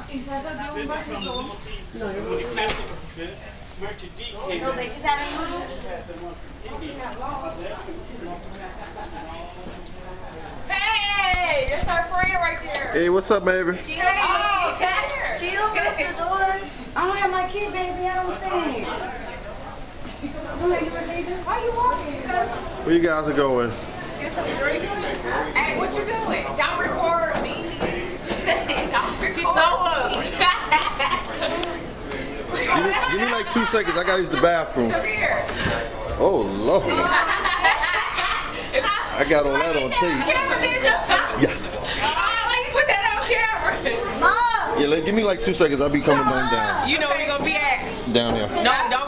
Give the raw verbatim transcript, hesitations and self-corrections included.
Y salsa de un vasito. No, No bitches out of Hey, that's our friend right there. Hey, what's up, baby? Hey, oh, got here. She opened up the door. I don't have my key, baby. I don't think. Why you walking? Where you guys are going? Get some drinks. Hey, what you doing? Don't record me. Don't record. She told us. Give me, give me like two seconds. I gotta use the bathroom. Come here. Oh, Lord. I got all that on tape. Yeah. Why you put that on camera? Mom! Yeah, let, give me like two seconds. I'll be coming down. down. You know where you gonna be at? Down here. No, don't.